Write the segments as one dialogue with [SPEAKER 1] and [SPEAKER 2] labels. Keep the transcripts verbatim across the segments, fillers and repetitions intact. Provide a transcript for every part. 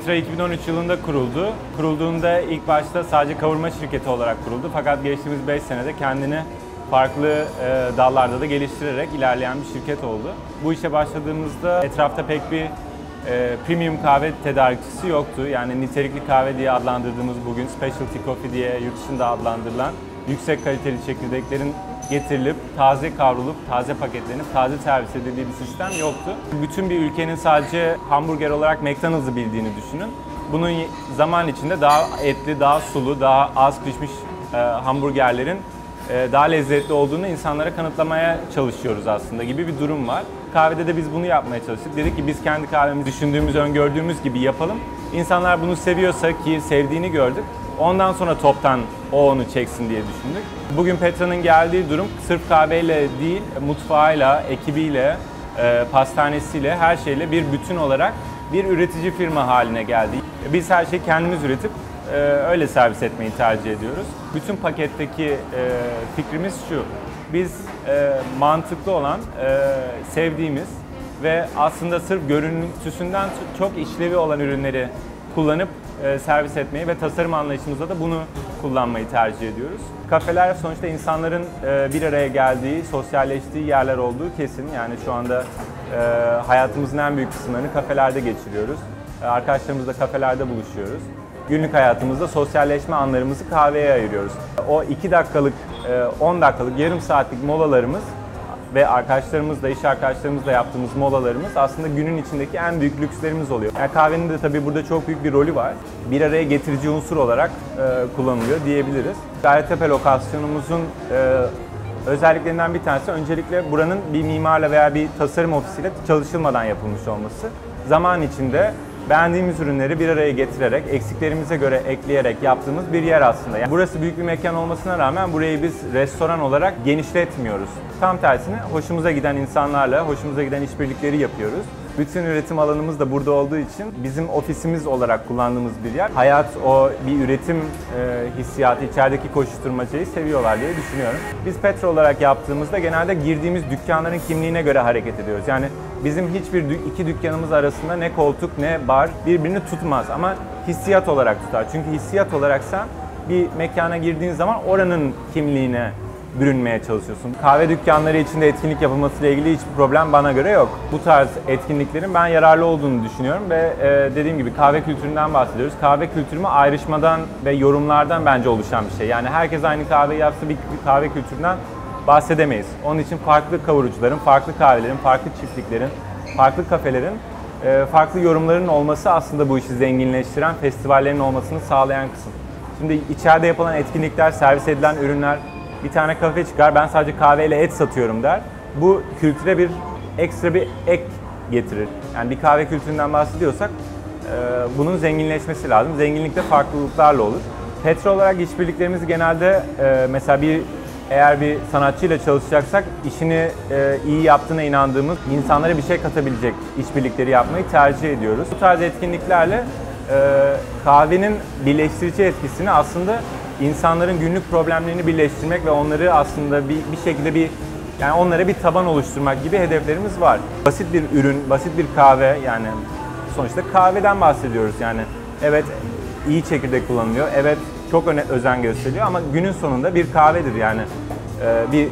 [SPEAKER 1] Petra iki bin on üç yılında kuruldu. Kurulduğunda ilk başta sadece kavurma şirketi olarak kuruldu. Fakat geçtiğimiz beş senede kendini farklı e, dallarda da geliştirerek ilerleyen bir şirket oldu. Bu işe başladığımızda etrafta pek bir e, premium kahve tedarikçisi yoktu. Yani nitelikli kahve diye adlandırdığımız bugün specialty coffee diye yurt dışında adlandırılan yüksek kaliteli çekirdeklerin getirilip, taze kavrulup, taze paketlenip, taze servis edildiği bir sistem yoktu. Bütün bir ülkenin sadece hamburger olarak McDonald's'ı bildiğini düşünün. Bunun zaman içinde daha etli, daha sulu, daha az pişmiş e, hamburgerlerin e, daha lezzetli olduğunu insanlara kanıtlamaya çalışıyoruz aslında gibi bir durum var. Kahvede de biz bunu yapmaya çalıştık. Dedik ki biz kendi kahvemizi düşündüğümüz, öngördüğümüz gibi yapalım. İnsanlar bunu seviyorsa, ki sevdiğini gördük, ondan sonra toptan o onu çeksin diye düşündük. Bugün Petra'nın geldiği durum sırf kahveyle değil, mutfağıyla, ekibiyle, e, pastanesiyle, her şeyle bir bütün olarak bir üretici firma haline geldi. Biz her şeyi kendimiz üretip e, öyle servis etmeyi tercih ediyoruz. Bütün paketteki e, fikrimiz şu: biz e, mantıklı olan, e, sevdiğimiz ve aslında sırf görüntüsünden çok işlevi olan ürünleri kullanıp e, servis etmeyi ve tasarım anlayışımızda da bunu kullanmayı tercih ediyoruz. Kafeler sonuçta insanların e, bir araya geldiği, sosyalleştiği yerler olduğu kesin. Yani şu anda e, hayatımızın en büyük kısımlarını kafelerde geçiriyoruz. E, arkadaşlarımızla kafelerde buluşuyoruz. Günlük hayatımızda sosyalleşme anlarımızı kahveye ayırıyoruz. O iki dakikalık, on dakikalık, yarım saatlik molalarımız ve arkadaşlarımızla, iş arkadaşlarımızla yaptığımız molalarımız aslında günün içindeki en büyük lükslerimiz oluyor. Yani kahvenin de tabii burada çok büyük bir rolü var. Bir araya getirici unsur olarak kullanılıyor diyebiliriz. Gayrettepe lokasyonumuzun özelliklerinden bir tanesi öncelikle buranın bir mimarla veya bir tasarım ofisiyle çalışılmadan yapılmış olması. Zaman içinde beğendiğimiz ürünleri bir araya getirerek, eksiklerimize göre ekleyerek yaptığımız bir yer aslında. Yani burası büyük bir mekan olmasına rağmen burayı biz restoran olarak genişletmiyoruz. Tam tersine hoşumuza giden insanlarla, hoşumuza giden işbirlikleri yapıyoruz. Bütün üretim alanımız da burada olduğu için bizim ofisimiz olarak kullandığımız bir yer. Hayat o bir üretim e, hissiyatı, içerideki koşuşturmacayı seviyorlar diye düşünüyorum. Biz Petra olarak yaptığımızda genelde girdiğimiz dükkanların kimliğine göre hareket ediyoruz. Yani bizim hiçbir iki dükkanımız arasında ne koltuk ne bar birbirini tutmaz ama hissiyat olarak tutar. Çünkü hissiyat olarak sen bir mekana girdiğin zaman oranın kimliğine bürünmeye çalışıyorsun. Kahve dükkanları içinde etkinlik yapılmasıyla ilgili hiçbir problem bana göre yok. Bu tarz etkinliklerin ben yararlı olduğunu düşünüyorum ve e, dediğim gibi kahve kültüründen bahsediyoruz. Kahve kültürü ayrışmadan ve yorumlardan bence oluşan bir şey. Yani herkes aynı kahveyi yapsa bir, bir kahve kültüründen bahsedemeyiz. Onun için farklı kavurucuların, farklı kahvelerin, farklı çiftliklerin, farklı kafelerin, e, farklı yorumların olması aslında bu işi zenginleştiren, festivallerin olmasını sağlayan kısım. Şimdi içeride yapılan etkinlikler, servis edilen ürünler, bir tane kafe çıkar, ben sadece kahveyle et satıyorum der. Bu kültüre bir ekstra bir ek getirir. Yani bir kahve kültüründen bahsediyorsak e, bunun zenginleşmesi lazım. Zenginlik de farklılıklarla olur. Petra olarak işbirliklerimiz genelde e, mesela bir eğer bir sanatçıyla çalışacaksak işini e, iyi yaptığına inandığımız, insanlara bir şey katabilecek işbirlikleri yapmayı tercih ediyoruz. Bu tarz etkinliklerle e, kahvenin birleştirici etkisini aslında İnsanların günlük problemlerini birleştirmek ve onları aslında bir, bir şekilde bir yani onlara bir taban oluşturmak gibi hedeflerimiz var. Basit bir ürün, basit bir kahve, yani sonuçta kahveden bahsediyoruz yani. Evet, iyi çekirdek kullanılıyor, evet çok öne, özen gösteriliyor ama günün sonunda bir kahvedir yani. Ee, bir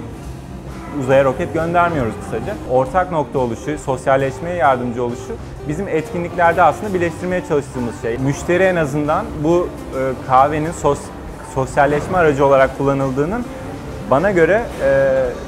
[SPEAKER 1] uzaya roket göndermiyoruz kısaca. Ortak nokta oluşu, sosyalleşmeye yardımcı oluşu bizim etkinliklerde aslında birleştirmeye çalıştığımız şey. Müşteri en azından bu e, kahvenin sos sosyalleşme aracı olarak kullanıldığının bana göre e,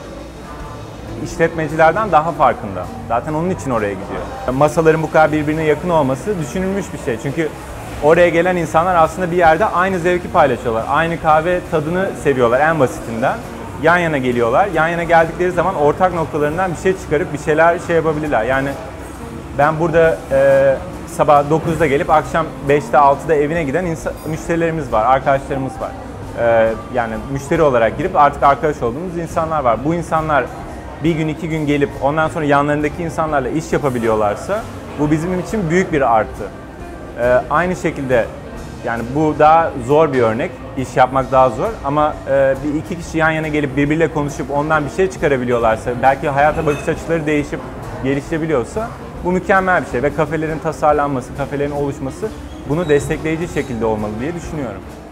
[SPEAKER 1] işletmecilerden daha farkında. Zaten onun için oraya gidiyor. Masaların bu kadar birbirine yakın olması düşünülmüş bir şey. Çünkü oraya gelen insanlar aslında bir yerde aynı zevki paylaşıyorlar. Aynı kahve tadını seviyorlar en basitinden. Yan yana geliyorlar. Yan yana geldikleri zaman ortak noktalarından bir şey çıkarıp bir şeyler şey yapabilirler. Yani ben burada e, sabah dokuzda gelip akşam beşte altıda evine giden insan, müşterilerimiz var, arkadaşlarımız var. Ee, yani müşteri olarak girip artık arkadaş olduğumuz insanlar var. Bu insanlar bir gün iki gün gelip ondan sonra yanlarındaki insanlarla iş yapabiliyorlarsa bu bizim için büyük bir artı. Ee, aynı şekilde yani bu daha zor bir örnek, iş yapmak daha zor ama e, bir iki kişi yan yana gelip birbiriyle konuşup ondan bir şey çıkarabiliyorlarsa, belki hayata bakış açıları değişip gelişebiliyorsa bu mükemmel bir şey ve kafelerin tasarlanması, kafelerin oluşması bunu destekleyici şekilde olmalı diye düşünüyorum.